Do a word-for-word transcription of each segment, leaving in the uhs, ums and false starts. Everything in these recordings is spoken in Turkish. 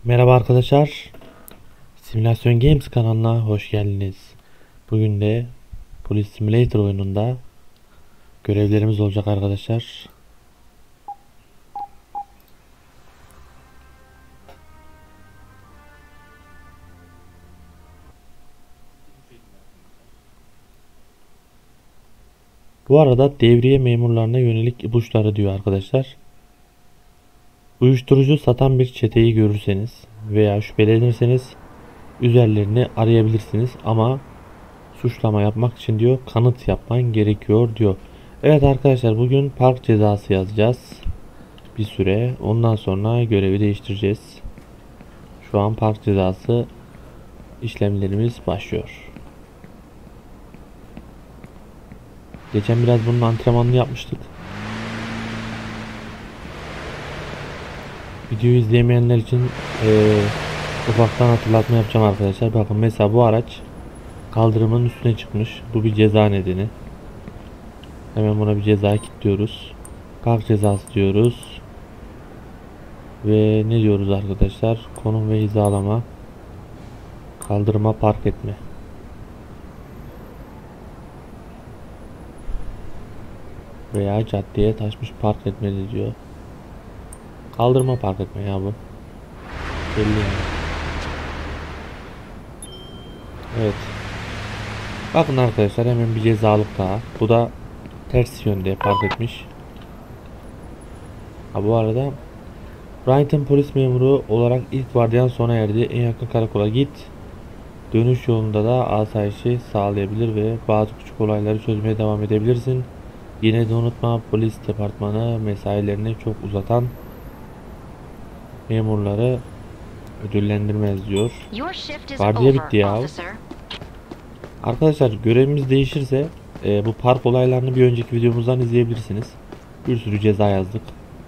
Merhaba arkadaşlar. Simülasyon Games kanalına hoş geldiniz. Bugün de Police Simulator oyununda görevlerimiz olacak arkadaşlar. Bu arada devriye memurlarına yönelik ipuçları diyor arkadaşlar. Uyuşturucu satan bir çeteyi görürseniz veya şüphelenirseniz üzerlerini arayabilirsiniz ama suçlama yapmak için diyor kanıt yapman gerekiyor diyor. Evet arkadaşlar, bugün park cezası yazacağız bir süre, ondan sonra görevi değiştireceğiz. Şu an park cezası işlemlerimiz başlıyor. Geçen biraz bunun antrenmanını yapmıştık. Videoyu izleyemeyenler için e, ufaktan hatırlatma yapacağım arkadaşlar. Bakın mesela bu araç kaldırımın üstüne çıkmış. Bu bir ceza nedeni. Hemen buna bir ceza kilitliyoruz. Park cezası diyoruz. Ve ne diyoruz arkadaşlar? Konum ve hizalama. Kaldırıma park etme. Veya caddeye taşmış park etmeli diyor. Kaldırıma park etme ya bu. Belli yani. Evet. Bakın arkadaşlar, hemen bir cezalık daha. Bu da ters yönde park etmiş. Ha, bu arada Brighton polis memuru olarak ilk vardiyan sona erdi. En yakın karakola git. Dönüş yolunda da asayişi sağlayabilir ve bazı küçük olayları çözmeye devam edebilirsin. Yine de unutma, polis departmanı mesailerini çok uzatan memurları ödüllendirmez diyor. Vardiya bitti ya. Arkadaşlar, görevimiz değişirse e, bu park olaylarını bir önceki videomuzdan izleyebilirsiniz. Bir sürü ceza yazdık.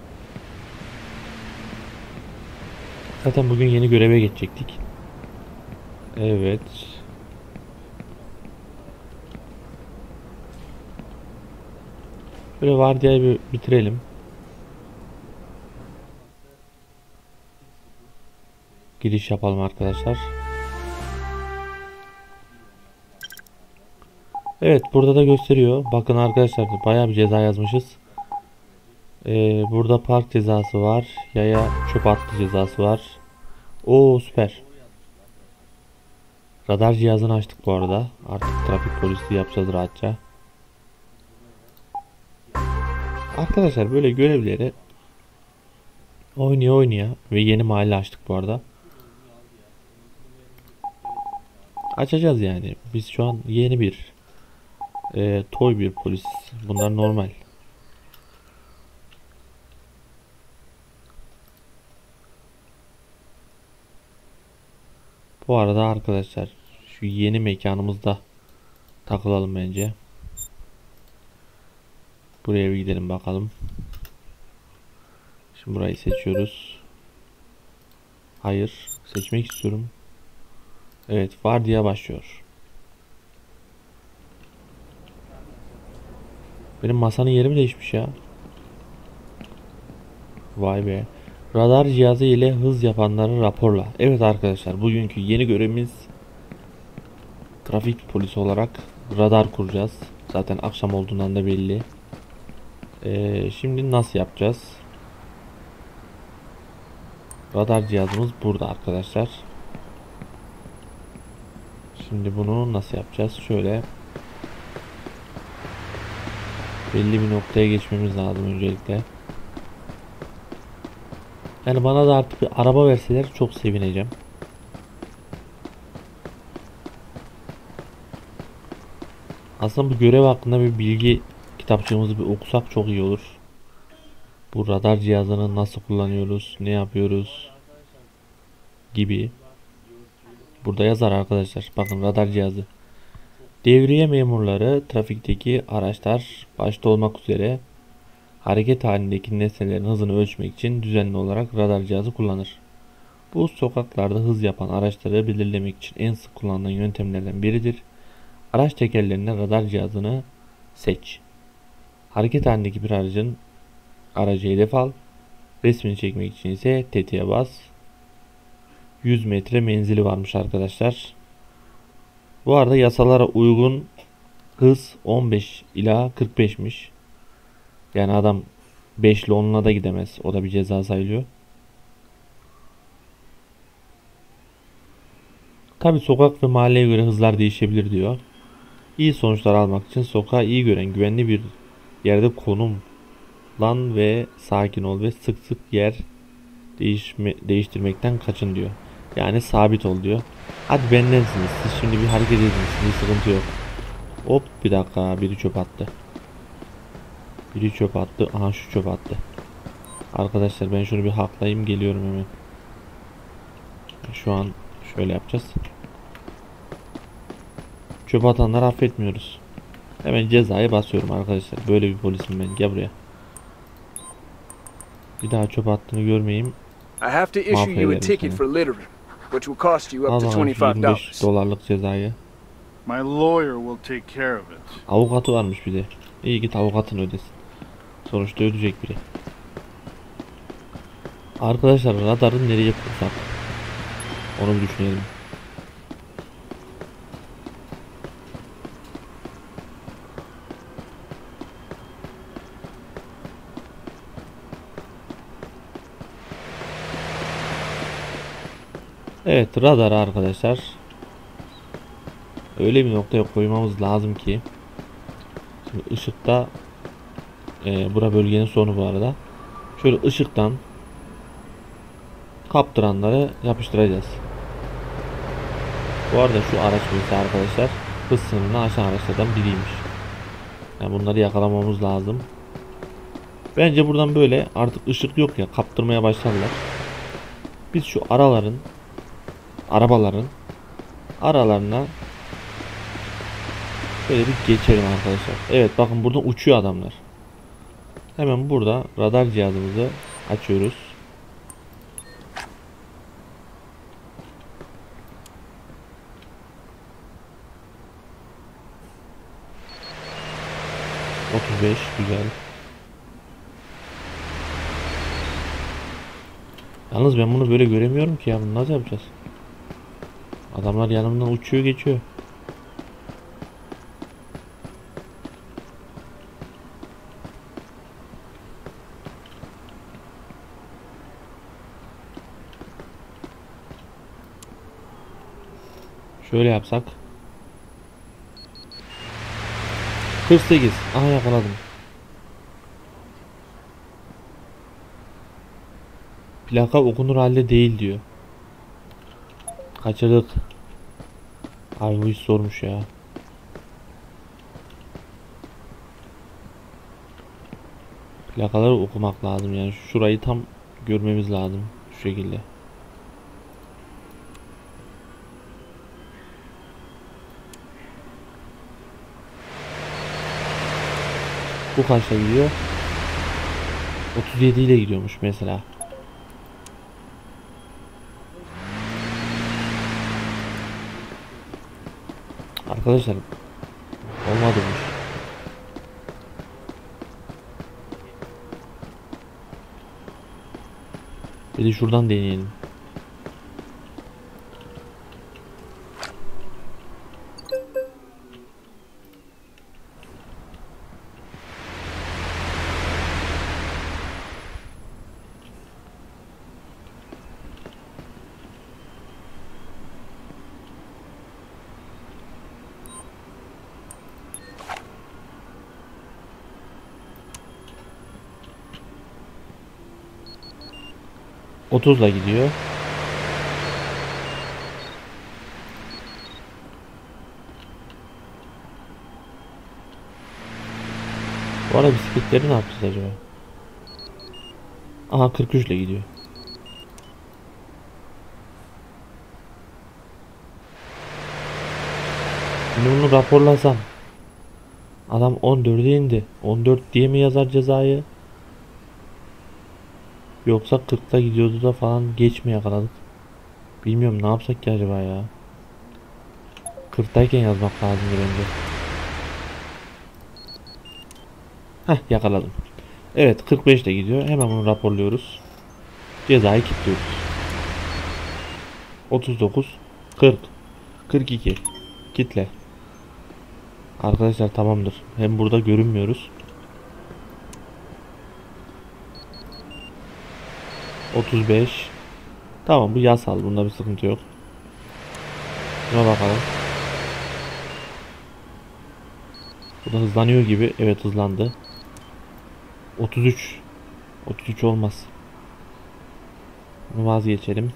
Zaten bugün yeni göreve geçecektik. Evet. Böyle vardiyayı bir bitirelim. Giriş yapalım arkadaşlar. Evet, burada da gösteriyor. Bakın arkadaşlar, bayağı bir ceza yazmışız. Ee, burada park cezası var. Yaya çöp attı cezası var. Oo, süper. Radar cihazını açtık bu arada. Artık trafik polisliği yapacağız rahatça. Arkadaşlar, böyle görevleri oynaya oynaya ve yeni mahalle açtık bu arada. Açacağız yani. Biz şu an yeni bir e, toy bir polis. Bunlar normal. Bu arada arkadaşlar, şu yeni mekanımızda takılalım bence. Buraya bir gidelim bakalım. Şimdi burayı seçiyoruz. Hayır, seçmek istiyorum. Evet, vardiya başlıyor. Benim masanın yeri mi değişmiş ya? Vay be. Radar cihazı ile hız yapanları raporla. Evet arkadaşlar, bugünkü yeni görevimiz trafik polisi olarak radar kuracağız. Zaten akşam olduğundan da belli. Ee, şimdi nasıl yapacağız? Radar cihazımız burada arkadaşlar. Şimdi bunu nasıl yapacağız? Şöyle belli bir noktaya geçmemiz lazım öncelikle. Yani bana da artık bir araba verseler çok sevineceğim. Aslında bu görev hakkında bir bilgi kitapçığımızı bir okusak çok iyi olur. Bu radar cihazını nasıl kullanıyoruz, ne yapıyoruz gibi. Burada yazar arkadaşlar. Bakın, radar cihazı. Devriye memurları trafikteki araçlar başta olmak üzere hareket halindeki nesnelerin hızını ölçmek için düzenli olarak radar cihazı kullanır. Bu sokaklarda hız yapan araçları belirlemek için en sık kullanılan yöntemlerden biridir. Araç tekerlerine radar cihazını seç. Hareket halindeki bir aracın aracı hedef al. Resmini çekmek için ise tetiğe bas. yüz metre menzili varmış arkadaşlar. Bu arada yasalara uygun hız on beş ila kırk beşmiş. Yani adam beş ile onla da gidemez. O da bir ceza sayılıyor. Tabi sokak ve mahalleye göre hızlar değişebilir diyor. İyi sonuçlar almak için sokağı iyi gören güvenli bir yerde konumlan ve sakin ol ve sık sık yer değişme, değiştirmekten kaçın diyor. Yani sabit ol diyor. Hadi bendensiniz. Siz şimdi bir hareket edin. Bir sıkıntı yok. Hop bir dakika, biri çöp attı. Biri çöp attı. Aha şu çöp attı. Arkadaşlar ben şunu bir haklayayım, geliyorum hemen. Şu an şöyle yapacağız. Çöp atanları affetmiyoruz. Hemen cezayı basıyorum arkadaşlar. Böyle bir polisim ben. Gel buraya. Bir daha çöp attığını görmeyeyim. I have to issue you a ticket for littering, which will cost you up to twenty-five dollars. Dolarlık cezayı. My lawyer will take care of it. Avukatı varmış bir de. İyi, git avukatını ödesin. Sonuçta ödeyecek biri. Arkadaşlar radarı nereye kursak? Onu bir düşünelim. Evet, radar arkadaşlar öyle bir noktaya koymamız lazım ki şimdi ışıkta e, bura bölgenin sonu bu arada. Şöyle ışıktan kaptıranları yapıştıracağız. Bu arada şu araç birisi arkadaşlar hız sınırını aşan araçlardan biriymiş. Yani bunları yakalamamız lazım. Bence buradan böyle artık ışık yok ya, kaptırmaya başlarlar. Biz şu araların arabaların aralarına böyle bir geçelim arkadaşlar. Evet bakın buradan uçuyor adamlar. Hemen burada radar cihazımızı açıyoruz. otuz beş güzel. Yalnız ben bunu böyle göremiyorum ki ya, bunu nasıl yapacağız? Adamlar yanımdan uçuyor geçiyor. Şöyle yapsak. kırk sekiz. Aha yakaladım. Plaka okunur halde değil diyor. Kaçırdık. Abi bu iş zormuş ya. Plakaları okumak lazım yani. Şurayı tam görmemiz lazım. Şu şekilde. Bu kaçta gidiyor? otuz yedi ile gidiyormuş mesela. Arkadaşlar olmadımış. Bir de şuradan deneyelim. otuzla gidiyor. Bu arada bisikletleri ne yapacağız acaba? Aha kırk üç ile gidiyor. Şimdi bunu raporlasam adam on dörde indi. on dört diye mi yazar cezayı? Yoksa kırkta gidiyordu da falan geç mi yakaladık? Bilmiyorum, ne yapsak ki acaba ya? kırktayken yazmak lazım bence. Heh, yakaladım. Evet, kırk beşte gidiyor. Hemen bunu raporluyoruz. Cezayı kilitliyoruz. otuz dokuz, kırk, kırk iki. Kitle. Arkadaşlar tamamdır. Hem burada görünmüyoruz. otuz beş. Tamam, bu yasal. Bunda bir sıkıntı yok. Buna bakalım. Bu da hızlanıyor gibi. Evet, hızlandı. otuz üç. otuz üç olmaz. Bunu vazgeçelim.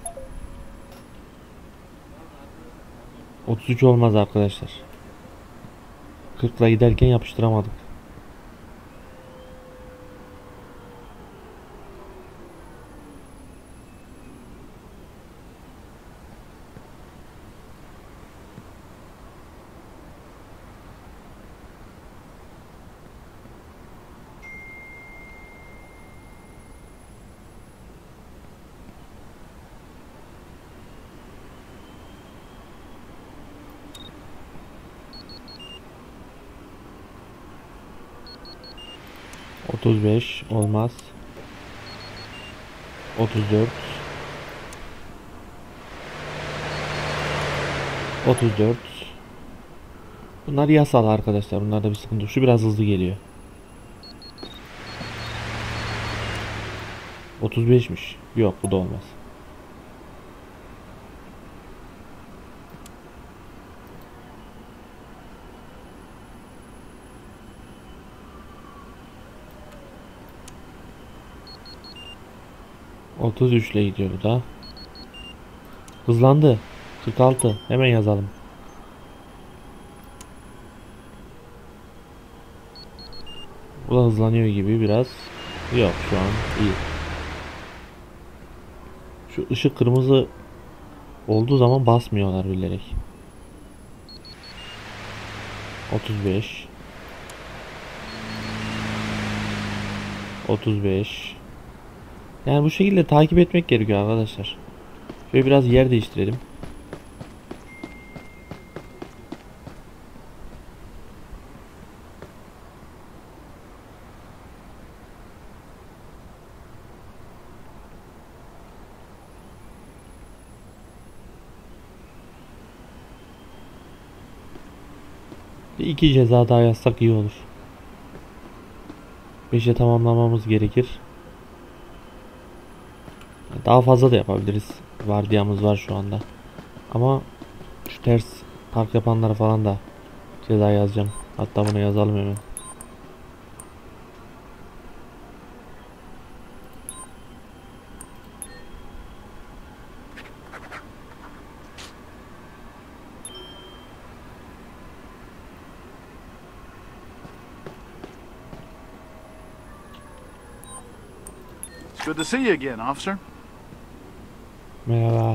otuz üç olmaz arkadaşlar. kırkla giderken yapıştıramadık. otuz beş olmaz. otuz dört. otuz dört. Bunlar yasal arkadaşlar. Bunlarda bir sıkıntı yok. Şu biraz hızlı geliyor. otuz beşmiş. Yok, bu da olmaz. otuz üç ile gidiyor bu da. Hızlandı. kırk altı. Hemen yazalım. Bu da hızlanıyor gibi biraz. Yok, şu an iyi. Şu ışık kırmızı olduğu zaman basmıyorlar bilerek. otuz beş. otuz beş. Yani bu şekilde takip etmek gerekiyor arkadaşlar. Şöyle biraz yer değiştirelim. Bir iki ceza daha yazsak iyi olur. beşe tamamlamamız gerekir. Daha fazla da yapabiliriz. Vardiyamız var şu anda. Ama şu ters park yapanlara falan da ceza yazacağım. Hatta bunu yazalım hemen. It's good to see you again, officer. Merhaba.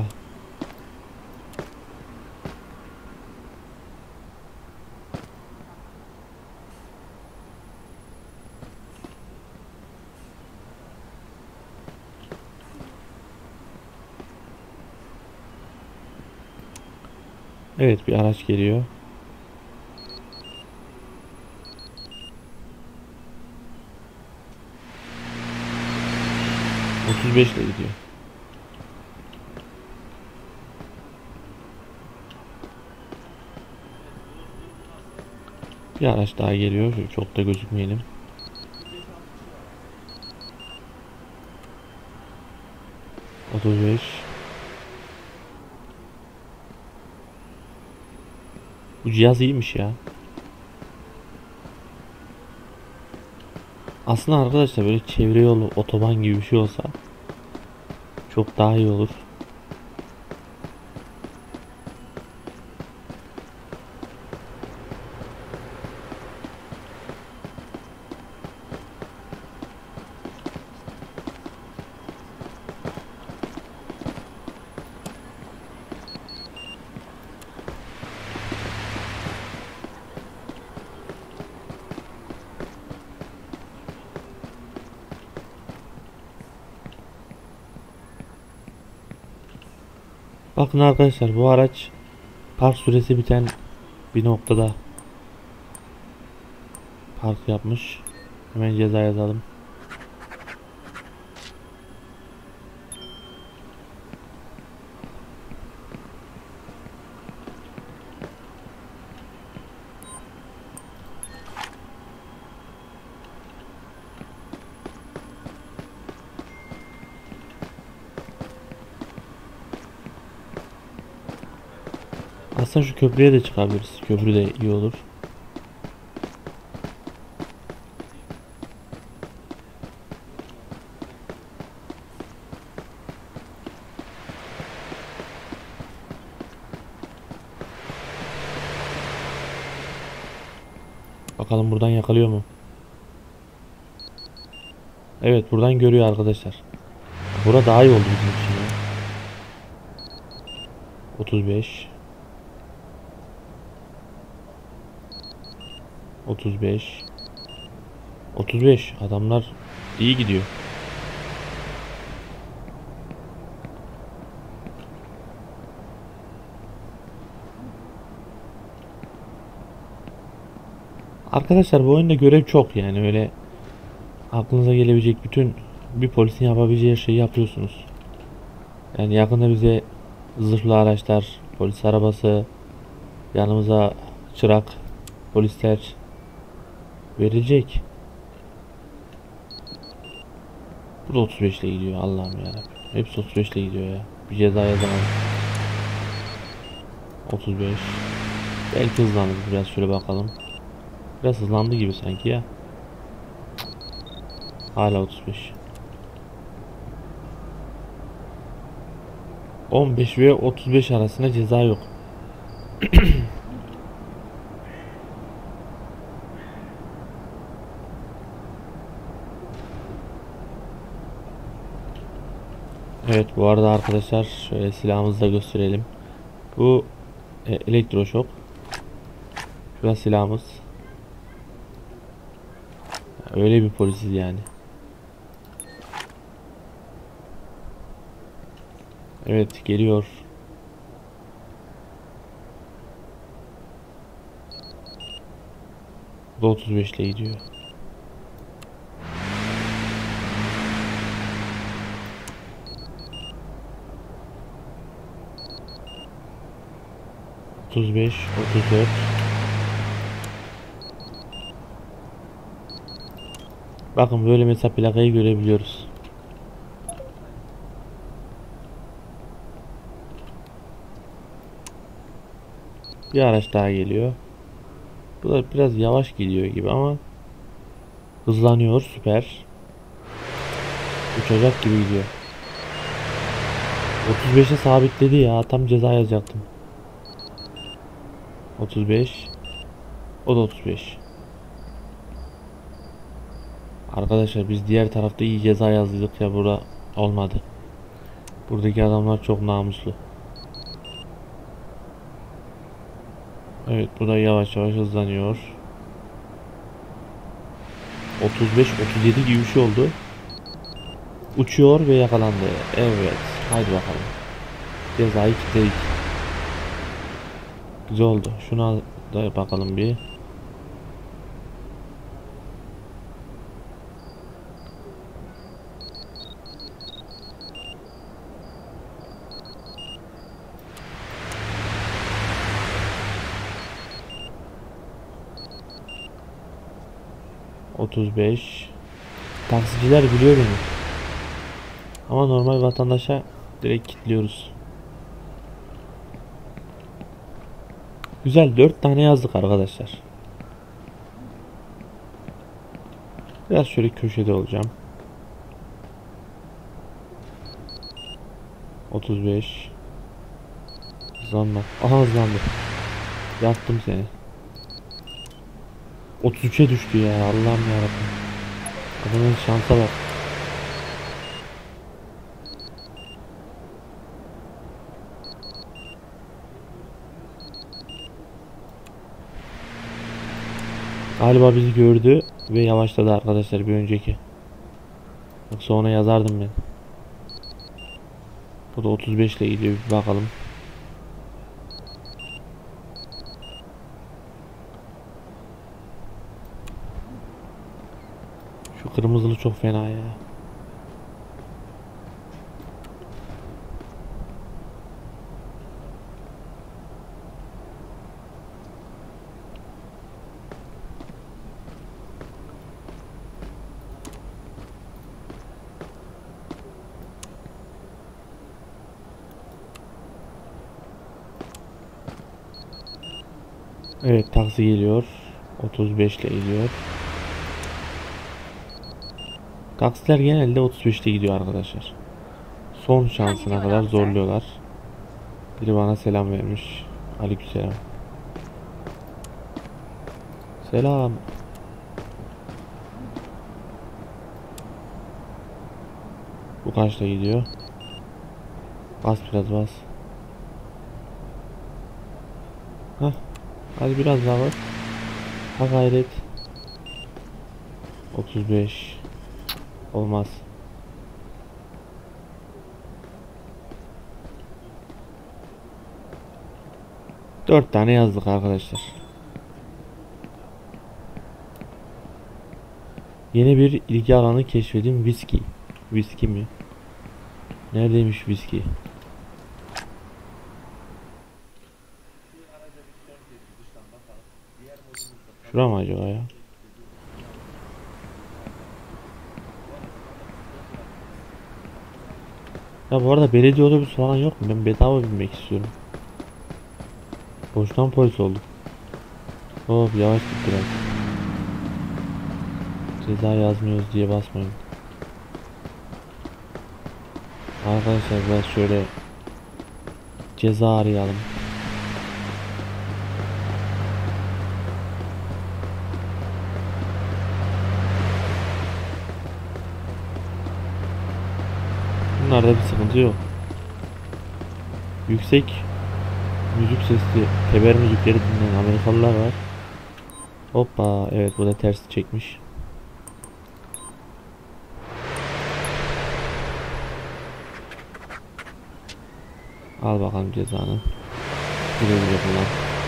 Evet, bir araç geliyor. otuz beş ile gidiyor. Bir araç daha geliyor. Şöyle çok da gözükmeyelim. otuz beş. Bu cihaz iyiymiş ya. Aslında arkadaşlar böyle çevre yolu, otoban gibi bir şey olsa çok daha iyi olur. Bakın arkadaşlar, bu araç park süresi biten bir noktada park yapmış. Hemen ceza yazalım. Aslında şu köprüye de çıkabiliriz. Köprü de iyi olur. Bakalım buradan yakalıyor mu? Evet, buradan görüyor arkadaşlar. Bura daha iyi oldu bizim için ya. otuz beş otuz beş otuz beş adamlar iyi gidiyor. Arkadaşlar bu oyunda görev çok, yani öyle aklınıza gelebilecek bütün bir polisin yapabileceği şeyi yapıyorsunuz. Yani yakında bize zırhlı araçlar, polis arabası, yanımıza çırak, polisler verilecek. Bu da otuz beş ile gidiyor, Allah'ım yarabbim. Hepsi otuz beş ile gidiyor ya. Bir ceza yazamadım. otuz beş. Belki hızlandı biraz, şöyle bakalım. Biraz hızlandı gibi sanki ya. Hala otuz beş. on beş ve otuz beş arasında ceza yok. Evet, bu arada arkadaşlar şöyle silahımızı da gösterelim. Bu e, elektroşok. Şurada silahımız. Öyle bir polisiz yani. Evet, geliyor. Bu da otuz beş ile gidiyor. otuz beş, otuz dört. Bakın böyle mesela plakayı görebiliyoruz. Bir araç daha geliyor. Bu da biraz yavaş gidiyor gibi ama hızlanıyor, süper. Uçacak gibi gidiyor. otuz beşe sabitledi ya, tam ceza yazacaktım. otuz beş. O da otuz beş. Arkadaşlar biz diğer tarafta iyi ceza yazdık ya, burada olmadı. Buradaki adamlar çok namuslu. Evet, bu da yavaş yavaş hızlanıyor. otuz beş otuz yedi gibi bir şey oldu. Uçuyor ve yakalandı. Evet, haydi bakalım. Cezayı kilitledik. Güzel oldu. Şuna da bakalım bir. otuz beş. Taksiciler biliyor beni. Ama normal vatandaşa direkt kilitliyoruz. Güzel, dört tane yazdık arkadaşlar. Biraz şöyle köşede olacağım. otuz beş. Hızlanma. Aha, hızlandı. Yaktım seni. otuz üçe düştü ya, Allah'ım yarabbim. Adamın şansa bak. Galiba bizi gördü ve yavaşladı arkadaşlar, bir önceki. Yoksa ona yazardım ben. Bu da otuz beş ile gidiyor, bir bakalım. Şu kırmızılı çok fena ya. Evet, taksi geliyor. otuz beş ile gidiyor. Taksiler genelde otuz beş ile gidiyor arkadaşlar. Son şansına kadar zorluyorlar. Biri bana selam vermiş. Aleykümselam. Selam. Bu kaçta gidiyor? Bas biraz bas. Hah. Hadi biraz daha bas. Ha gayret. otuz beş. Olmaz. dört tane yazdık arkadaşlar. Yeni bir ilgi alanı keşfedin. Viski. Viski mi? Neredeymiş viski? Şura mı acaba ya? Ya bu arada belediye otobüsü falan yok mu? Ben bedava binmek istiyorum. Boştan polis olduk. Hop, yavaş git biraz. Ceza yazmıyoruz diye basmayın. Arkadaşlar biraz şöyle ceza arayalım. Bunlarda bir sıkıntı yok. Yüksek müzik sesli teber müzikleri dinleyen Amerikalılar var. Hoppa, evet, bu da ters çekmiş. Al bakalım cezanı. Güle güle kullan.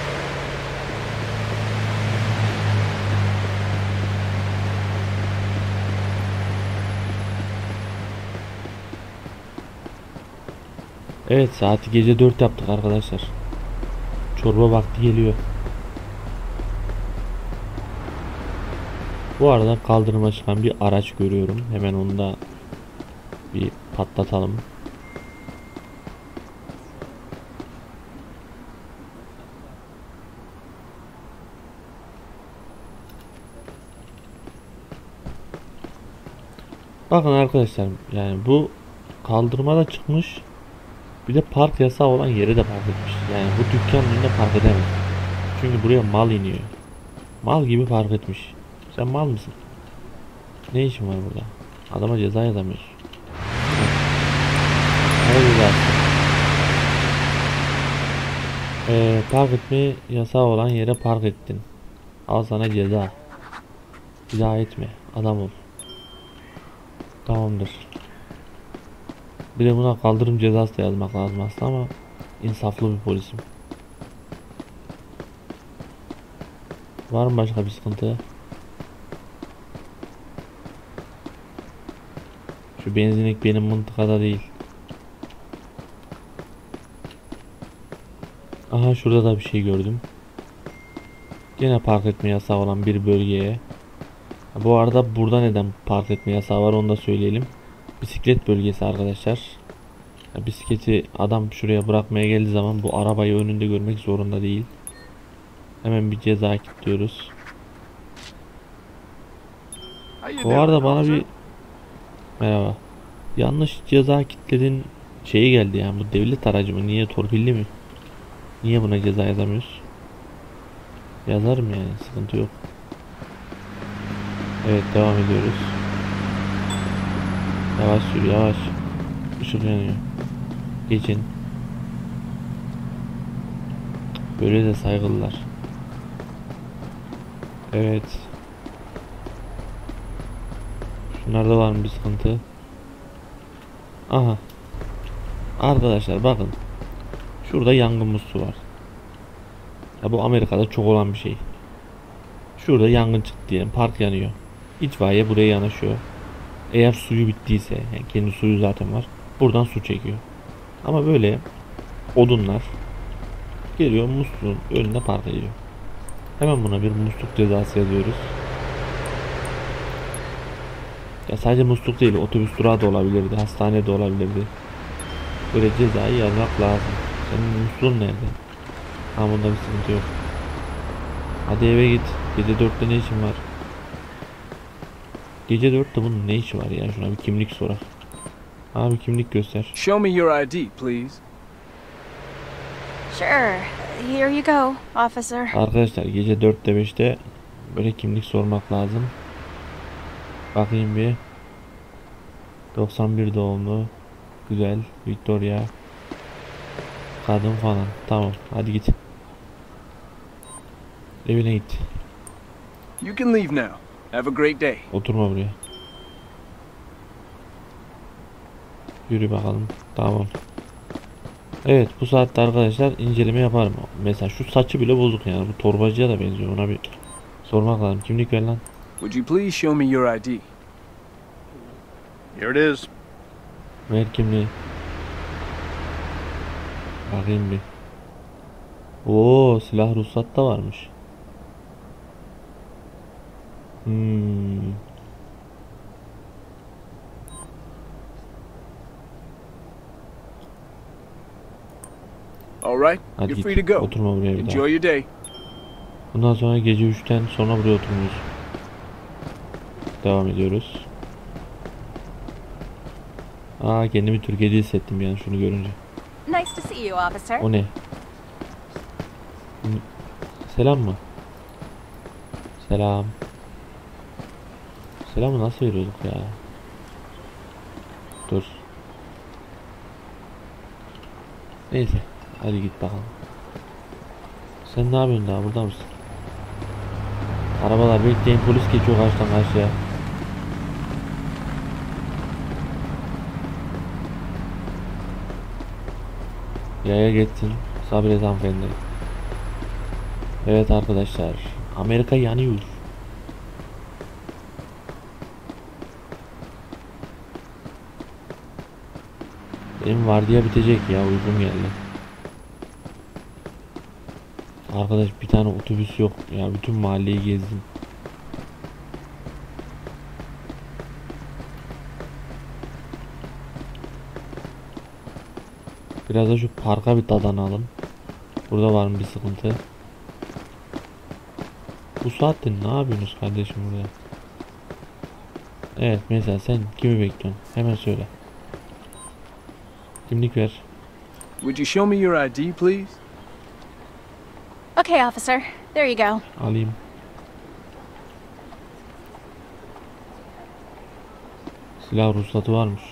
Evet, saati gece dört yaptık arkadaşlar. Çorba vakti geliyor. Bu arada kaldırıma çıkan bir araç görüyorum. Hemen onu da bir patlatalım. Bakın arkadaşlar, yani bu kaldırmada çıkmış. Bir de park yasağı olan yere de park etmiş. Yani bu dükkanın önünde park edemez. Çünkü buraya mal iniyor. Mal gibi park etmiş. Sen mal mısın? Ne işin var burada? Adama ceza yazamıyorsun. Ne cezası? Ee, park etme yasağı olan yere park ettin. Al sana ceza. Bir daha etme. Adam ol. Tamamdır. Bir de buna kaldırım cezası da yazmak lazım aslında ama insaflı bir polisim. Var mı başka bir sıkıntı? Şu benzinlik benim mıntıkada değil. Aha, şurada da bir şey gördüm. Yine park etme yasağı olan bir bölgeye. Bu arada burada neden park etme yasağı var onu da söyleyelim. Bisiklet bölgesi arkadaşlar. Bisikleti adam şuraya bırakmaya geldiği zaman bu arabayı önünde görmek zorunda değil. Hemen bir ceza kilitliyoruz. Bu arada bana bir merhaba. Yanlış ceza kilitledin şeyi geldi, yani bu devlet aracı mı? Niye, torpilli mi? Niye buna ceza yazamıyoruz? Yazarım yani, sıkıntı yok. Evet, devam ediyoruz. Yavaş sür, yavaş. Işık yanıyor. Geçin. Böyle de saygılılar. Evet. Şunlarda var mı bir sıkıntı? Aha. Arkadaşlar bakın. Şurada yangın musluğu var. Ya bu Amerika'da çok olan bir şey. Şurada yangın çıktı diyelim. Park yanıyor. İtfaiye buraya yanaşıyor. Eğer suyu bittiyse, yani kendi suyu zaten var, buradan su çekiyor. Ama böyle odunlar geliyor musluğun önünde park ediyor. Hemen buna bir musluk cezası yazıyoruz. Ya sadece musluk değil, otobüs durağı da olabilirdi, hastane de olabilirdi. Böyle cezayı yazmak lazım. Senin musluğun nerede? Ha, bunda bir sıkıntı yok. Hadi eve git. Gece dörtte ne işin var? Gece dörtte bunun ne işi var ya? Şuna bir kimlik sorar. Abi kimlik göster. Show me your I D, please. Sure. Here you go, officer. Arkadaşlar gece dörtte beşte böyle kimlik sormak lazım. Bakayım bir. doksan bir doğumlu. Güzel. Victoria. Kadın falan. Tamam. Hadi git. Evine git. You can leave now. Have a great day. Oturma buraya. Yürü bakalım. Tamam. Evet, bu saatte arkadaşlar inceleme yaparım. Mesela şu saçı bile bozuk yani. Bu torbacıya da benziyor. Ona bir sormak lazım. Kimlik ver lan. Would you please show me your I D? Here it is. Ver kimliği. Bakayım bir. Oo, silah ruhsat da varmış. Hmm. All right, Hadi you're git. free to go. Oturma buraya bir daha. Enjoy your day. Bundan sonra gece üçten sonra buraya oturmuyoruz. Devam ediyoruz. Aa, kendimi Türkiye'de hissettim yani şunu görünce. Nice to see you, officer. O ne? Selam mı? Selam. Selamı nasıl veriyorduk ya? Dur. Neyse. Hadi git bakalım. Sen ne yapıyorsun daha? Burada mısın? Arabalar bekleyin. Polis geçiyor karşıdan karşıya. Yaya geçsin. Sabret hanımefendi. Evet arkadaşlar. Amerika yanıyor. Benim vardiya bitecek ya. Uykum geldi. Arkadaş bir tane otobüs yok. Ya bütün mahalleyi gezdim. Biraz da şu parka bir dadanalım. Burada var mı bir sıkıntı? Bu saatte ne yapıyorsunuz kardeşim burada? Evet mesela sen kimi bekliyorsun? Hemen söyle. Kimlik ver. Would you show me your I D, please? Okay, officer. There you go. Alayım. Silah ruhsatı varmış.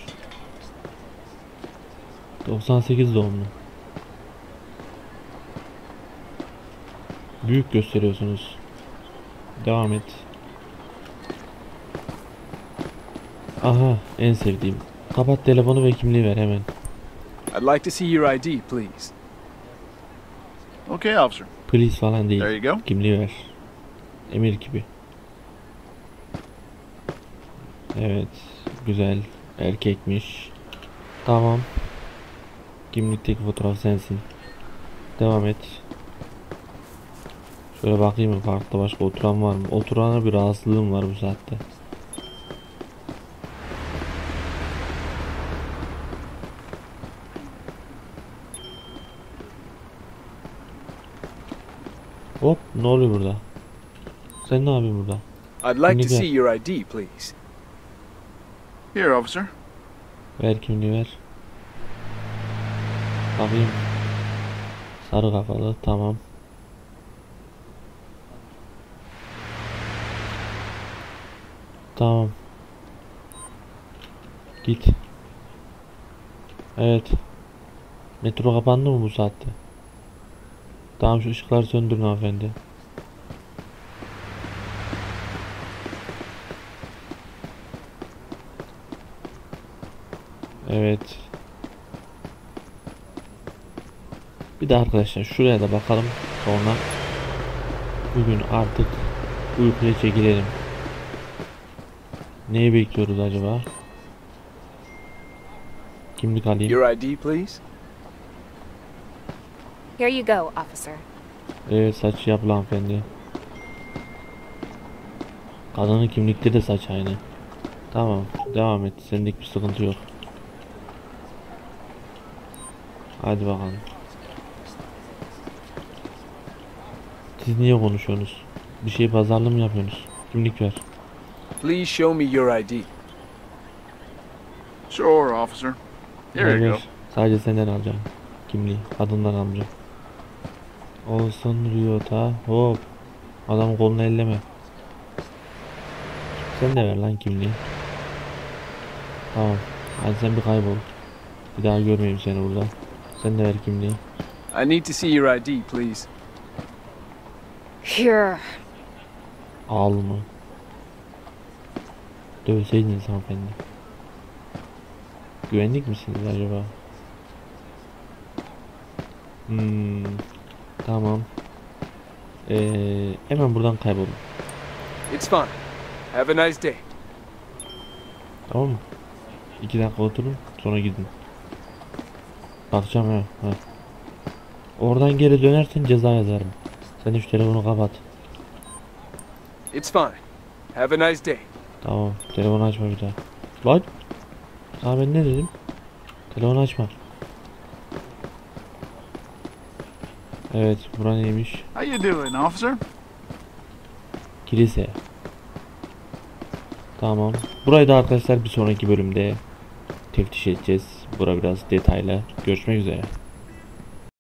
doksan sekiz doğumlu. Büyük gösteriyorsunuz. Devam et. Aha, en sevdiğim. Kapat telefonu ve kimliği ver hemen. I'd like to see your I D, please. Okay, officer. Please falan değil. There you go. Kimliği ver. Emir gibi. Evet. Güzel. Erkekmiş. Tamam. Kimlikteki fotoğraf sensin. Devam et. Şöyle bakayım mı parkta başka oturan var mı? Oturana bir rahatsızlığım var bu saatte. Hop, ne oluyor burada? Sen ne yapıyorsun burada? I'd like to Kimlik ver. see your I D, please. Here, officer. Ver kimliği ver. Bakayım. Sarı kafalı, tamam. Tamam. Git. Evet. Metro kapandı mı bu saatte? Tamam, şu ışıkları söndürün hanımefendi. Evet. Bir de arkadaşlar şuraya da bakalım. Sonra bugün artık uykuya çekilelim. Neyi bekliyoruz acaba? Kimlik alayım. Your I D, please. Here you go, officer. Evet, saç yap lan hanımefendi. Kadının kimlikte de saç aynı. Tamam, devam et. Sendik bir sıkıntı yok. Hadi bakalım. Siz niye konuşuyorsunuz? bir şey pazarlığı mı yapıyorsunuz? Kimlik ver. Please show me your I D. Sure, officer. Here you go. Ver. Sadece senden alacağım. Kimliği. Adından almayacağım. Olsun Ryota. Hop. Adamın kolunu elleme. Sen de ver lan kimliği. Tamam. Hadi sen bir kaybol. Bir daha görmeyeyim seni burada. Sen de ver kimliği. I need to see your I D, please. Here. Al mı? Dövseydiniz hanımefendi. Güvenlik misiniz acaba? Hmm, tamam. Ee, hemen buradan kaybolun. It's fine. Have a nice day. Tamam mı? İki dakika oturun, sonra gidin. Bakacağım ha. ha. Oradan geri dönersen ceza yazarım. Sen de şu telefonu kapat. It's fine. Have a nice day. Tamam, telefonu açma bir daha. Lan! Sana ben ne dedim? Telefonu açma. Evet, bura neymiş? How you doing, officer? Kilise. Tamam. Burayı da arkadaşlar bir sonraki bölümde teftiş edeceğiz. Bura biraz detaylı. Görüşmek üzere.